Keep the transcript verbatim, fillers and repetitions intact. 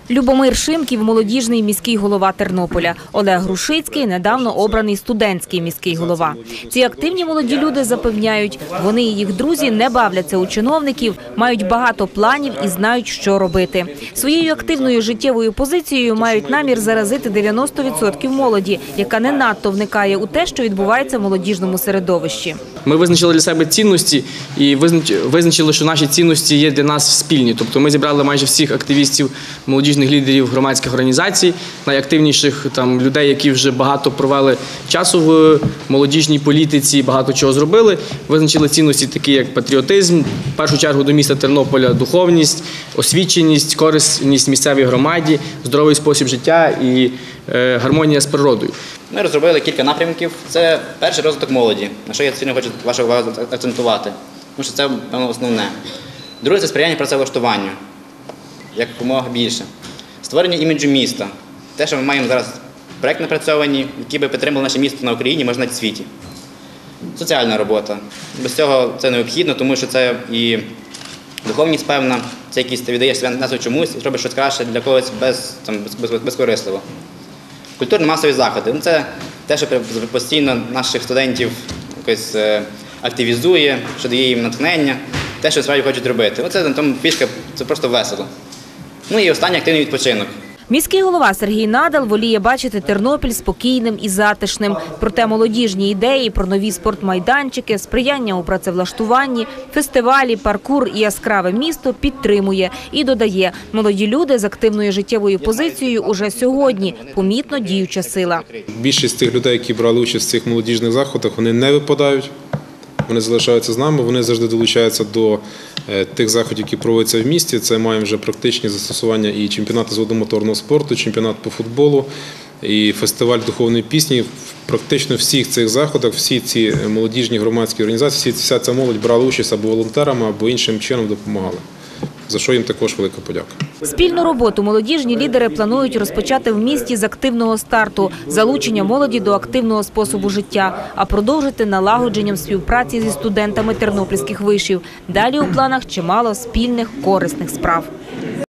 Любомир Шимків – молодіжний міський голова Тернополя. Олег Грушицький – недавно обраний студентський міський голова. Ці активні молоді люди запевняють, вони і їх друзі не бавляться у чиновників, мають багато планів і знають, що робити. Своєю активною життєвою позицією мають намір заразити дев'яносто відсотків молоді, яка не надто вникає у те, що відбувається в молодіжному середовищі. Ми визначили для себе цінності і визначили, що наші цінності є для нас спільні. Тобто ми зібрали майже всіх активістів, молодіжних лідерів громадських організацій, найактивніших там людей, які вже багато провели часу в молодіжній політиці, багато чого зробили. Визначили цінності такі, як патріотизм, в першу чергу до міста Тернополя духовність, освіченість, корисність місцевій громаді, здоровий спосіб життя і е, гармонія з природою. Ми розробили кілька напрямків. Це перший розвиток молоді, на що я сьогодні хочу вашу увагу акцентувати, тому що це, певно, основне. Друге – це сприяння працевлаштуванню, якомога більше. Створення іміджу міста. Те, що ми маємо зараз проєкт напрацьовані, які би підтримали наше місто на Україні, можна навіть в світі. Соціальна робота. Без цього це необхідно, тому що це і духовність певна, це якийсь ти віддаєш себе чомусь і робиш щось краще для когось без, там, без, без, безкорисливо. Культурно-масові заходи. Це те, що постійно наших студентів якось активізує, що дає їм натхнення, те, що справді хочуть робити. Оце на тому фішка, це просто весело. Ну і останній – активний відпочинок. Міський голова Сергій Надал воліє бачити Тернопіль спокійним і затишним. Проте молодіжні ідеї про нові спортмайданчики, сприяння у працевлаштуванні, фестивалі, паркур і яскраве місто підтримує. І додає, молоді люди з активною життєвою позицією уже сьогодні – помітно діюча сила. Більшість тих людей, які брали участь в цих молодіжних заходах, вони не випадають. Вони залишаються з нами, вони завжди долучаються до тих заходів, які проводяться в місті. Це маємо вже практичні застосування і чемпіонати з водомоторного спорту, чемпіонат по футболу, і фестиваль духовної пісні. В практично всіх цих заходах всі ці молодіжні громадські організації, вся ця молодь брала участь або волонтерами, або іншим чином допомагали. За що їм також велика подяка. Спільну роботу молодіжні лідери планують розпочати в місті з активного старту – залучення молоді до активного способу життя, а продовжити налагодженням співпраці зі студентами тернопільських вишів. Далі у планах чимало спільних корисних справ.